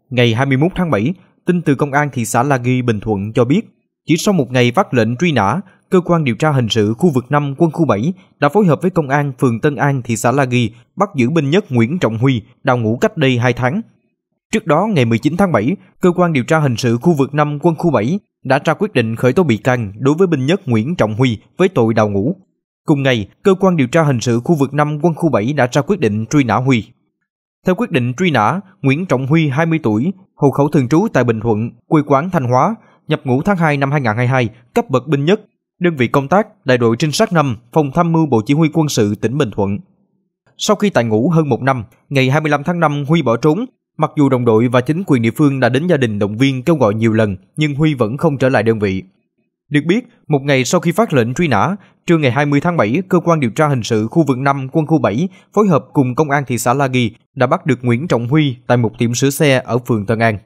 Ngày 21 tháng 7, tin từ Công an thị xã La Ghi, Bình Thuận cho biết, chỉ sau một ngày phát lệnh truy nã, Cơ quan điều tra hình sự khu vực 5 quân khu 7 đã phối hợp với Công an phường Tân An, thị xã La Ghi bắt giữ binh nhất Nguyễn Trọng Huy, đào ngũ cách đây 2 tháng. Trước đó, ngày 19 tháng 7, Cơ quan điều tra hình sự khu vực 5 quân khu 7 đã ra quyết định khởi tố bị can đối với binh nhất Nguyễn Trọng Huy với tội đào ngũ. Cùng ngày, Cơ quan điều tra hình sự khu vực 5 quân khu 7 đã ra quyết định truy nã Huy. Theo quyết định truy nã, Nguyễn Trọng Huy, 20 tuổi, hộ khẩu thường trú tại Bình Thuận, quê quán Thanh Hóa, nhập ngũ tháng 2 năm 2022, cấp bậc binh nhất, đơn vị công tác đại đội trinh sát 5, phòng tham mưu Bộ Chỉ huy Quân sự tỉnh Bình Thuận. Sau khi tại ngũ hơn 1 năm, ngày 25 tháng 5 Huy bỏ trốn. Mặc dù đồng đội và chính quyền địa phương đã đến gia đình động viên kêu gọi nhiều lần, nhưng Huy vẫn không trở lại đơn vị. Được biết, một ngày sau khi phát lệnh truy nã, trưa ngày 20 tháng 7, Cơ quan điều tra hình sự khu vực 5 quân khu 7 phối hợp cùng Công an thị xã La Ghi đã bắt được Nguyễn Trọng Huy tại một tiệm sửa xe ở phường Tân An.